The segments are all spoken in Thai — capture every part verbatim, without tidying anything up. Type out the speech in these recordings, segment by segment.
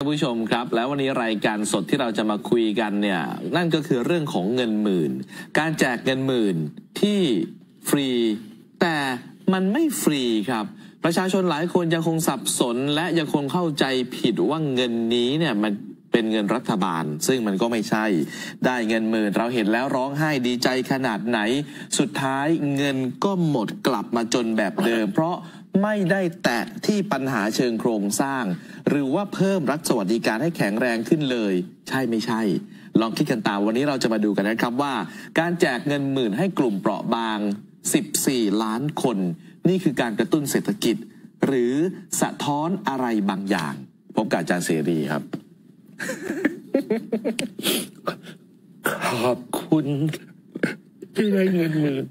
ผู้ชมครับแล้ววันนี้รายการสดที่เราจะมาคุยกันเนี่ยนั่นก็คือเรื่องของเงินหมื่นการแจกเงินหมื่นที่ฟรีแต่มันไม่ฟรีครับประชาชนหลายคนยังคงสับสนและยังคงเข้าใจผิดว่าเงินนี้เนี่ยมันเป็นเงินรัฐบาลซึ่งมันก็ไม่ใช่ได้เงินหมื่นเราเห็นแล้วร้องไห้ดีใจขนาดไหนสุดท้ายเงินก็หมดกลับมาจนแบบเดิมเพราะไม่ได้แตะที่ปัญหาเชิงโครงสร้างหรือว่าเพิ่มรัฐสวัสดิการให้แข็งแรงขึ้นเลยใช่ไม่ใช่ลองคิดกันตามวันนี้เราจะมาดูกันนะครับว่าการแจกเงินหมื่นให้กลุ่มเปราะบางสิบสี่ล้านคนนี่คือการกระตุ้นเศรษฐกิจหรือสะท้อนอะไรบางอย่างพบกับอาจารย์เสรีครับขอบคุณที่ได้เงินหมื่น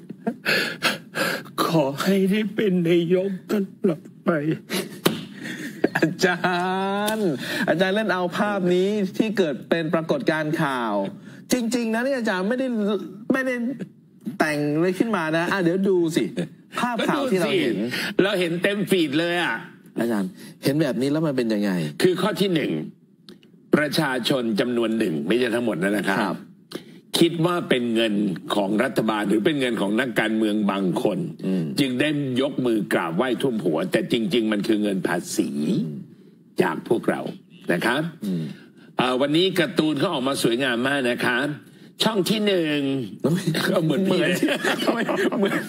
ขอให้ได้เป็นนายกตลอดไปอาจารย์อาจารย์เล่นเอาภาพนี้ที่เกิดเป็นปรากฏการณ์ข่าวจริงๆนะนี่อาจารย์ไม่ได้ไม่ได้แต่งเลยขึ้นมานะอ่ะเดี๋ยวดูสิภาพข่าวที่เราเห็นเราเห็นเต็มฟีดเลยอ่ะอาจารย์เห็นแบบนี้แล้วมันเป็นยังไงคือข้อที่หนึ่งประชาชนจำนวนหนึ่งไม่ใช่ทั้งหมดนะครับคิดว่าเป็นเงินของรัฐบาลหรือเป็นเงินของนักการเมืองบางคนจึงได้ยกมือกราบไหว้ท่วมหัวแต่จริงๆมันคือเงินภาษีจากพวกเรานะครับวันนี้การ์ตูนเขาออกมาสวยงามมากนะครับช่องที่หนึ่งก็เหมือนเหมือนเหมือน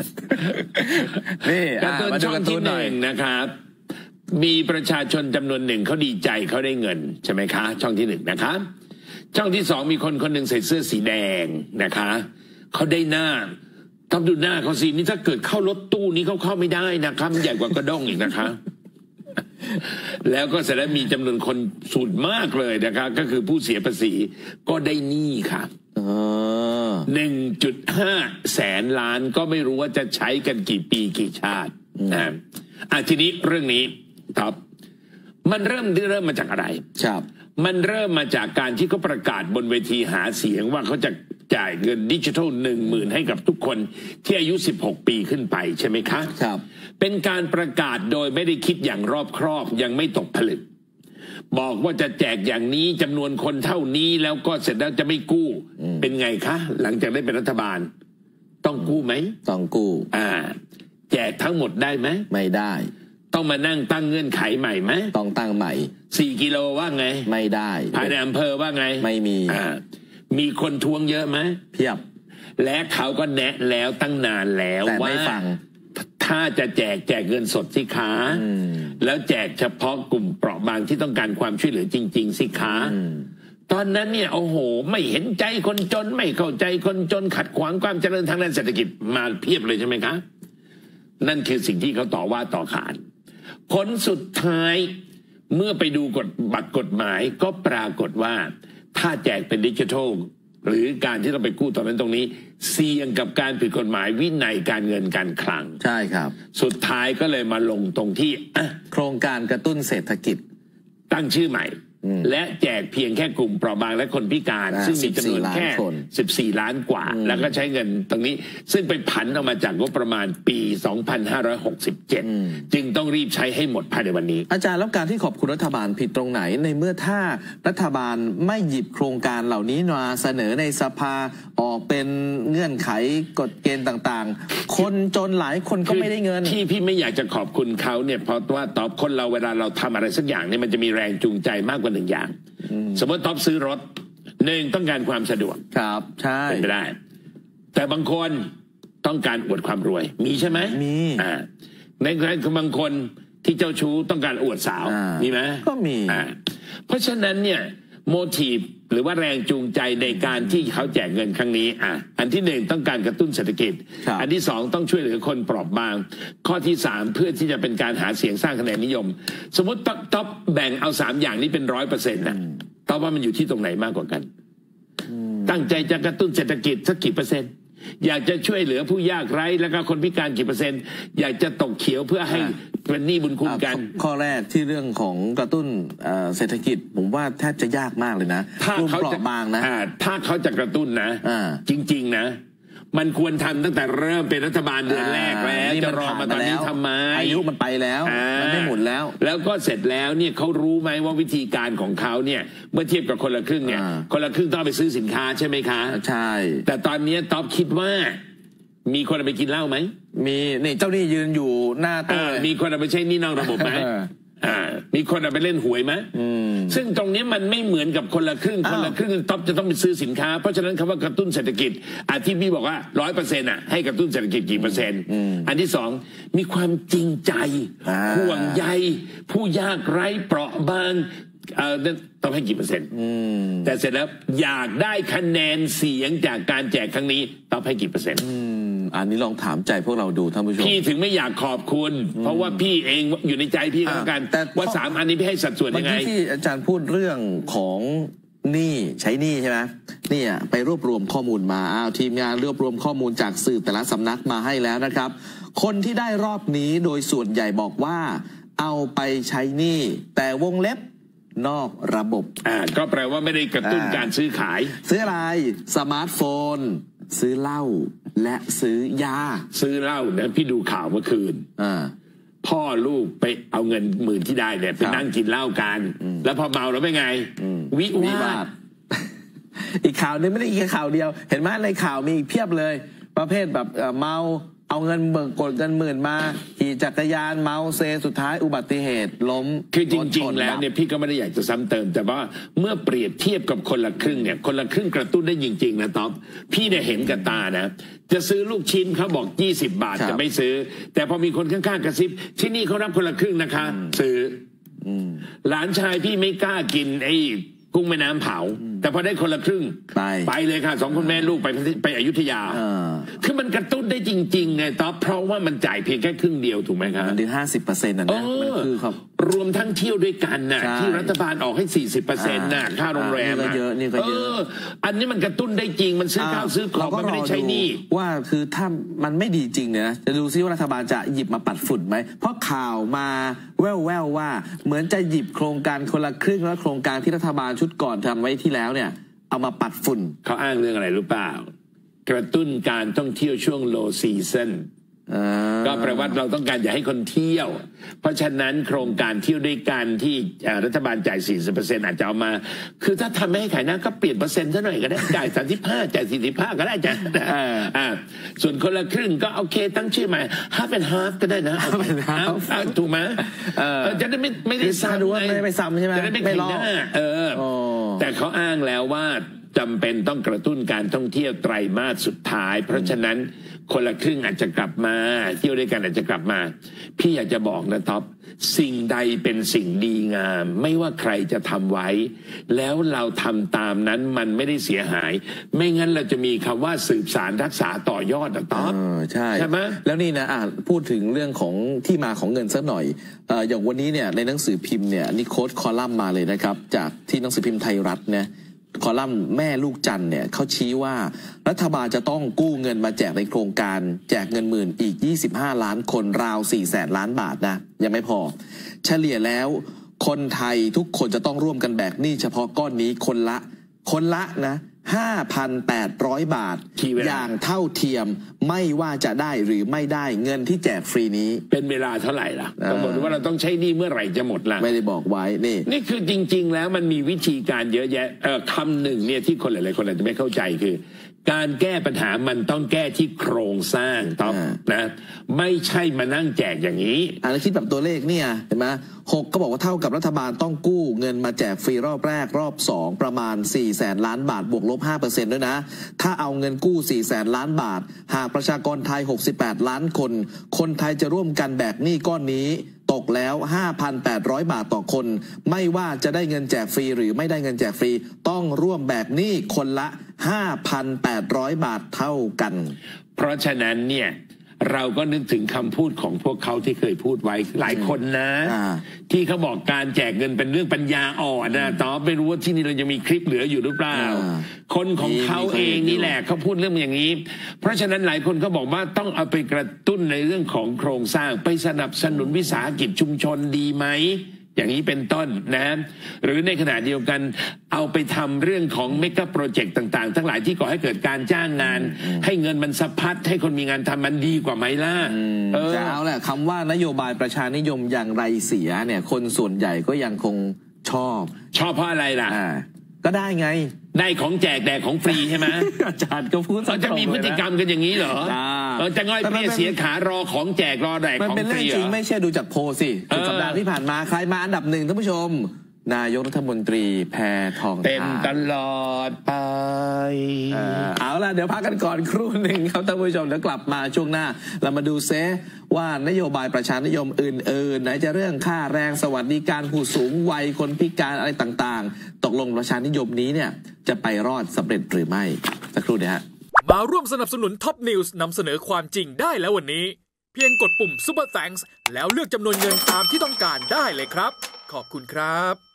นี่การ์ตูนช่องที่หนึ่งนะครับมีประชาชนจำนวนหนึ่งเขาดีใจเขาได้เงินใช่ไหมคะช่องที่หนึ่งนะครับช่องที่สองมีคนคนหนึ่งใส่เสื้อสีแดงนะคะเขาได้หน้าต้องดูหน้าเขาสินี่ถ้าเกิดเข้ารถตู้นี้เขาเข้าไม่ได้นะครับใหญ่กว่ากระด้งอีกนะคะแล้วก็เสร็จแล้วมีจำนวนคนสูงมากเลยนะคะก็คือผู้เสียภาษีก็ได้หนี้ค่ะหนึ่งจุดห้าแสนล้านก็ไม่รู้ว่าจะใช้กันกี่ปีกี่ชาตินะอ่ะทีนี้เรื่องนี้ครับมันเริ่มเริ่มมาจากอะไรครับมันเริ่มมาจากการที่เขาประกาศบนเวทีหาเสียงว่าเขาจะจ่ายเงินดิจิทัลหนึ่งหมื่นให้กับทุกคนที่อายุสิบหกปีขึ้นไปใช่ไหมคะครับเป็นการประกาศโดยไม่ได้คิดอย่างรอบคอบยังไม่ตกผลึกบอกว่าจะแจกอย่างนี้จำนวนคนเท่านี้แล้วก็เสร็จแล้วจะไม่กู้เป็นไงคะหลังจากได้เป็นรัฐบาลต้องกู้ไหมต้องกู้อ่าแจกทั้งหมดได้ไหมไม่ได้ต้องมานั่งตั้งเงื่อนไขใหม่ไหมต้องตั้งใหม่สี่กิโลว่าไงไม่ได้ภายในอำเภอว่าไงไม่มีอ่ามีคนทวงเยอะไหมเพียบและเขาก็แนะแล้วตั้งนานแล้วว่าไม่ฟังถ้าจะแจกแจกเงินสดสิคะแล้วแจกเฉพาะกลุ่มเปราะบางที่ต้องการความช่วยเหลือจริงๆสิคะตอนนั้นเนี่ยโอ้โหไม่เห็นใจคนจนไม่เข้าใจคนจนขัดขวางความเจริญทางด้านเศรษฐกิจมาเพียบเลยใช่ไหมคะนั่นคือสิ่งที่เขาต่อว่าต่อขานผลสุดท้ายเมื่อไปดูกฎบัตรกฎหมายก็ปรากฏว่าถ้าแจกเป็นดิจิทัลหรือการที่เราไปกู้ตอนนั้นตรงนี้เสี่ยงกับการผิดกฎหมายวินัยการเงินการคลังใช่ครับสุดท้ายก็เลยมาลงตรงที่โครงการกระตุ้นเศรษฐกิจตั้งชื่อใหม่และแจกเพียงแค่กลุ่มเปราะบางและคนพิการซึ่งมีจำนวนแค่สิบสี่ล้านกว่าแล้วก็ใช้เงินตรงนี้ซึ่งไปผันออกมาจากงบประมาณปีสองพันห้าร้อยหกสิบเจ็ดจึงต้องรีบใช้ให้หมดภายในวันนี้อาจารย์แล้วการที่ขอบคุณรัฐบาลผิดตรงไหนในเมื่อถ้ารัฐบาลไม่หยิบโครงการเหล่านี้มาเสนอในสภาออกเป็นเงื่อนไขกฎเกณฑ์ต่างๆคนจนหลายคนก็ไม่ได้เงินที่พี่ไม่อยากจะขอบคุณเขาเนี่ยเพราะว่าตอบคนเราเวลาเราทำอะไรสักอย่างเนี่ยมันจะมีแรงจูงใจมากกว่าหนึ่งอย่างสมมติท็อปซื้อรถหนึ่งต้องการความสะดวกครับใช่เป็นไปได้แต่บางคนต้องการอวดความรวยมีใช่ไหมมีอ่าในกรณีบางคนที่เจ้าชู้ต้องการอวดสาวมีไหมก็มีอ่าเพราะฉะนั้นเนี่ยโมทีฟหรือว่าแรงจูงใจในการที่เขาแจกเงินครั้งนี้อ่ะอันที่หนึ่งต้องการกระตุ้นเศรษฐกิจอันที่สองต้องช่วยเหลือคนเปราะบางข้อที่สามเพื่อที่จะเป็นการหาเสียงสร้างคะแนนนิยมสมมติท็อปแบ่งเอาสามอย่างนี้เป็นร้อยเปอร์เซ็นต์นะท็อปว่ามันอยู่ที่ตรงไหนมากกว่ากันตั้งใจจะกระตุ้นเศรษฐกิจสักกี่เปอร์เซ็นต์อยากจะช่วยเหลือผู้ยากไร้แล้วก็คนพิการกี่เปอร์เซ็นต์อยากจะตกเขียวเพื่อให้เป็นหนี้บุญคุณกันข้อแรกที่เรื่องของกระตุ้นเศรษฐกิจผมว่าแทบจะยากมากเลยนะถ้าเขาจะบางนะถ้าเขาจะกระตุ้นนะจริงๆนะมันควรทำตั้งแต่เริ่มเป็นรัฐบาลเดือนแรกแล้วจะรอมาตอนนี้ทำไมอายุมันไปแล้วมันไม่หมุนแล้วแล้วก็เสร็จแล้วเนี่ยเขารู้ไหมว่าวิธีการของเขาเนี่ยเมื่อเทียบกับคนละครึ่งเนี่ยคนละครึ่งต้องไปซื้อสินค้าใช่ไหมคะใช่แต่ตอนนี้ท็อปคิดว่ามีคนไปกินเหล้าไหมมีนี่เจ้านี่ยืนอยู่หน้าตู้เลยมีคนไปใช้นี่นอกระบบไหมอ่ามีคนเอาไปเล่นหวยไหมซึ่งตรงนี้มันไม่เหมือนกับคนละครึ่งคนละครึ่งท็อปจะต้องไปซื้อสินค้าเพราะฉะนั้นคำว่ากระตุ้นเศรษฐกิจอาที่พี่บอกว่าร้อยเปอร์เซ็นต์อ่ะให้กระตุ้นเศรษฐกิจกี่เปอร์เซ็นต์อันที่สองมีความจริงใจห่วงใยผู้ยากไร้เปราะบางเออต้องให้กี่เปอร์เซ็นต์แต่เสร็จแล้วอยากได้คะแนนเสียงจากการแจกครั้งนี้ต้องให้กี่เปอร์เซ็นต์อันนี้ลองถามใจพวกเราดูท่านผู้ชมพี่ถึงไม่อยากขอบคุณเพราะว่าพี่เองอยู่ในใจพี่ก็แล้วกันแต่ว่าสามอันนี้พี่ให้สัดส่วนยังไงที่อาจารย์พูดเรื่องของหนี้ใช้หนี้ใช่ไหมนี่อ่ะไปรวบรวมข้อมูลมาอ้าวทีมงานรวบรวมข้อมูลจากสื่อแต่ละสำนักมาให้แล้วนะครับคนที่ได้รอบนี้โดยส่วนใหญ่บอกว่าเอาไปใช้หนี้แต่วงเล็บนอกระบบอ่าก็แปลว่าไม่ได้กระตุ้นการซื้อขายซื้ออะไรสมาร์ทโฟนซื้อเหล้าและซื้อยาซื้อเหล้าเนี่ยพี่ดูข่าวเมื่อคืนอ่าพ่อลูกไปเอาเงินหมื่นที่ได้เนี่ยไปนั่งกินเหล้ากันแล้วพอเมาแล้วเป็นไงวิวาทอีกข่าวนึงไม่ได้อีกข่าวเดียวเห็นไหมในข่าวมีอีกเพียบเลยประเภทแบบเมาเอาเงินเบิกกดเงินหมื่นมาขี่จักรยานเมาเซสุดท้ายอุบัติเหตุล้มคือจริงๆแล้วเนี่ยพี่ก็ไม่ได้อยากจะซ้ำเติมแต่ว่าเมื่อเปรียบเทียบกับคนละครึ่งเนี่ยคนละครึ่งกระตุ้นได้จริงๆนะต๊อบพี่เนี่ยเห็นกับตานะจะซื้อลูกชิ้นเขาบอกยี่สิบบาทจะไม่ซื้อแต่พอมีคนข้างๆกระซิบที่นี่เขารับคนละครึ่งนะคะซื้อหลานชายพี่ไม่กล้ากินไอ้กุ้งแม่น้ำเผาแต่พอได้คนละครึ่งไปไปเลยค่ะสองคนแม่ลูกไปไปอยุธยาคือมันกระตุ้นได้จริงๆไงต๊อบเพราะว่ามันจ่ายเพียงแค่ครึ่งเดียวถูกไหมครับมันถึงห้าสิบเปอร์เซ็นต์นะนะมันคือครับรวมทั้งเที่ยวด้วยกันน่ะที่รัฐบาลออกให้สี่สิบเปอร์เซ็นต์น่ะค่าโรงแรมนี่ก็เยอะนี่ก็เยอะอันนี้มันกระตุ้นได้จริงมันซื้อข้าวซื้อของมันไม่ได้ใช้หนี้ว่าคือถ้ามันไม่ดีจริงเนี่ยนะจะดูซิว่ารัฐบาลจะหยิบมาปัดฝุ่นไหมเพราะข่าวมาแว่วๆว่าเหมือนจะหยิบโครงการคนละครึ่งและโครงการที่รัฐบาลชุดก่อนทำไว้ที่แล้วเนี่ยเอามาปัดฝุ่นเขาอ้างเรื่องอะไรรู้เปล่ากระตุ้นการท่องเที่ยวช่วง low season ก็แปลว่าเราต้องการอยากให้คนเที่ยวเพราะฉะนั้นโครงการเที่ยวด้วยกันที่รัฐบาลจ่าย สี่สิบเปอร์เซ็นต์ อาจจะเอามาคือถ้าทำไม่ให้ขายหน้าก็เปลี่ยนเปอร์เซ็นต์ซะหน่อยก็ได้จ่ายสามสิบห้าจ่ายสี่สิบห้าก็ได้จ้ะอ่าส่วนคนละครึ่งก็โอเคตั้งชื่อใหม่ half and half ก็ได้นะ ถูกไหมจะได้ไม่ไม่ได้ซ้ำด้วยไม่ไม่ซ้ำใช่ไหมจะได้ไม่ขายหน้าเออแต่เขาอ้างแล้วว่าจำเป็นต้องกระตุ้นการท่องเที่ยวไตรมาสสุดท้ายเพราะฉะนั้นคนละครึ่งอาจจะกลับมาเที่ยวด้วยกันอาจจะกลับมาพี่อยากจะบอกนะท็อปสิ่งใดเป็นสิ่งดีงามไม่ว่าใครจะทำไว้แล้วเราทำตามนั้นมันไม่ได้เสียหายไม่งั้นเราจะมีคำว่าสืบสารรักษาต่อยอดนะท็อปใช่ใช่ไหมแล้วนี่นะอ่ะพูดถึงเรื่องของที่มาของเงินสักหน่อยเอ่ออย่างวันนี้เนี่ยในหนังสือพิมพ์เนี่ยนี่โค้ดคอลัมน์มาเลยนะครับจากที่หนังสือพิมพ์ไทยรัฐเนี่ยคอลัมน์แม่ลูกจันเนี่ยเขาชี้ว่ารัฐบาลจะต้องกู้เงินมาแจกในโครงการแจกเงินหมื่นอีกยี่สิบห้าล้านคนราวสี่แสนล้านบาทนะยังไม่พอเฉลี่ยแล้วคนไทยทุกคนจะต้องร่วมกันแบกหนี้เฉพาะก้อนนี้คนละคนละนะ ห้าพันแปดร้อย บาทอย่างเท่าเทียมไม่ว่าจะได้หรือไม่ได้เงินที่แจกฟรีนี้เป็นเวลาเท่าไหร่ล่ะต้องบอกว่าเราต้องใช้หนี้เมื่อไหร่จะหมดล่ะไม่ได้บอกไว้นี่นี่คือจริงๆแล้วมันมีวิธีการเยอะแยะเออคำหนึ่งเนี่ยที่คนหลายๆคนอาจจะไม่เข้าใจคือการแก้ปัญหามันต้องแก้ที่โครงสร้างต้องนะไม่ใช่มานั่งแจกอย่างนี้อ่าแล้วคิดแบบตัวเลขเนี่ยเห็นไหมหกก็บอกว่าเท่ากับรัฐบาลต้องกู้เงินมาแจกฟรีรอบแรกรอบสองประมาณสี่แสนล้านบาทบวกลบห้าเปอร์เซ็นต์ด้วยนะถ้าเอาเงินกู้สี่แสนล้านบาทหากประชากรไทยหกสิบแปดล้านคนคนไทยจะร่วมกันแบกหนี้ก้อนนี้ตกแล้ว ห้าพันแปดร้อย บาทต่อคนไม่ว่าจะได้เงินแจกฟรีหรือไม่ได้เงินแจกฟรีต้องร่วมแบกหนี้คนละ ห้าพันแปดร้อย บาทเท่ากันเพราะฉะนั้นเนี่ยเราก็นึกถึงคำพูดของพวกเขาที่เคยพูดไว้หลายคนนะที่เขาบอกการแจกเงินเป็นเรื่องปัญญาอ่อนนะต่อไม่รู้ว่าที่นี่เรายังมีคลิปเหลืออยู่หรือเปล่าคนของเขาเองนี่แหละเขาพูดเรื่องอย่างนี้เพราะฉะนั้นหลายคนก็บอกว่าต้องเอาไปกระตุ้นในเรื่องของโครงสร้างไปสนับสนุนวิสาหกิจชุมชนดีไหมอย่างนี้เป็นต้นนะหรือในขณะเดียวกันเอาไปทำเรื่องของเมกะโปรเจกต์ต่างๆทั้งหลายที่ก่อให้เกิดการจ้างงานให้เงินมันสะพัดให้คนมีงานทำมันดีกว่าไหมล่ะเออจะเอาแหละคำว่านโยบายประชานิยมอย่างไรเสียเนี่ยคนส่วนใหญ่ก็ยังคงชอบชอบเพราะอะไรล่ะก็ได้ไงได้ของแจกแดกของฟรีใช่ไหมอาจารย์ก็พูดเราจะมีพฤติกรรมกันอย่างนี้เหรอเออจะง่อยเปรี้ยเสียขารอของแจกรอแดกของฟรีมันเป็นเรื่องจริงไม่ใช่ดูจากโพลสิสุดสัปดาห์ที่ผ่านมาใครมาอันดับหนึ่งท่านผู้ชมนายกรัฐมนตรีแพทองทานเต็มตลอดไปเอาล่ะเดี๋ยวพักกันก่อนครู่หนึ่งครับท่านผู้ชมแล้วกลับมาช่วงหน้าเรามาดูเซว่านโยบายประชานิยมอื่นๆไหนจะเรื่องค่าแรงสวัสดิการผู้สูงวัยคนพิการอะไรต่างๆตกลงประชานิยมนี้เนี่ยจะไปรอดสำเร็จหรือไม่สักครู่เดียวฮะมาร่วมสนับสนุนท็อปนิวส์นำเสนอความจริงได้แล้ววันนี้เพียงกดปุ่ม Super Thanks แล้วเลือกจำนวนเงินตามที่ต้องการได้เลยครับขอบคุณครับ